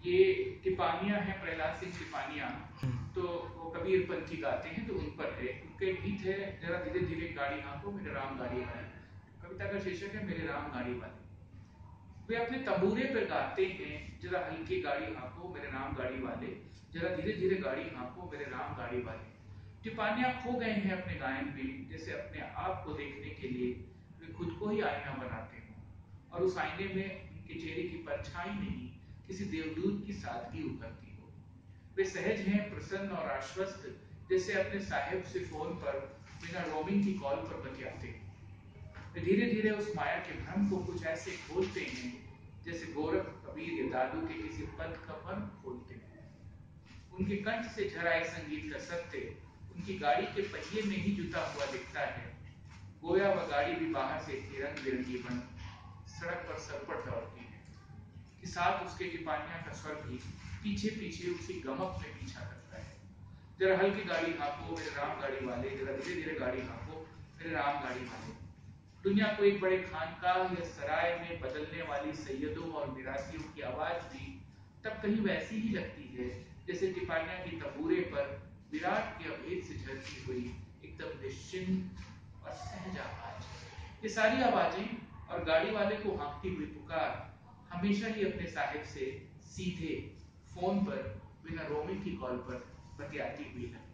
ये टिपानियां हैं प्रहलाद सिंह टिपानियां। तो वो कबीर पंथी गाते हैं, तो उन पर है। उनका एक गीत है, जरा धीरे धीरे गाड़ी हाँको मेरे राम गाड़ी वाले। कविता का शीर्षक है मेरे राम गाड़ी वाले। वे अपने तंबूरे पर गाते हैं, जरा हल्की गाड़ी हाँको मेरे राम गाड़ी वाले, जरा धीरे धीरे गाड़ी हाँको मेरे राम गाड़ी वाले। टिपानियां खो गए हैं अपने गायन में, जैसे अपने आप को देखने के लिए वे खुद को ही आईना बनाते हों, और उस आईने में उनके चेहरे की परछाई नहीं, किसी देवदूत की सादगी उभरती हो। वे सहज हैं, प्रसन्न और आश्वस्त, जैसे अपने साहिब से फोन पर बिना रोमिंग की कॉल पर बतियाते हो। वे धीरे धीरे उस माया के भ्रम को कुछ ऐसे खोलते हैं, जैसे गोरख कबीर या दादू के किसी पद का मर्म खोलते हैं। उनके कंठ से झराए संगीत का सत्य उनकी गाड़ी के पहिए में ही जुटा हुआ दिखता है। गोया वह गाड़ी भी बाहर से इतनी रंग बिरंगी बन सड़क पर सरपट दौड़ती है कि साथ उसके टिपानिया का स्वर भी पीछे पीछे उसी गमक में पीछा करता है। जरा हल्की गाड़ी हाँको मेरे राम गाड़ी वाले, जरा धीरे धीरे गाड़ी हाँको मेरे राम गाड़ी वाले। दुनिया को एक बड़े खानकाह या सराय में बदलने वाली सैयदों और मिरासियों की आवाज भी तब कहीं वैसी ही लगती है, जैसे टिपानिया की तंबूरे पर विराट के अभेद से झरती हुई एकदम निश्चिंत और सहज आवाज। ये सारी आवाजें और गाड़ी वाले को हाँकती हुई पुकार हमेशा ही अपने साहिब से सीधे फोन पर बिना रोमिंग की कॉल पर बतियाती हुई लगती है।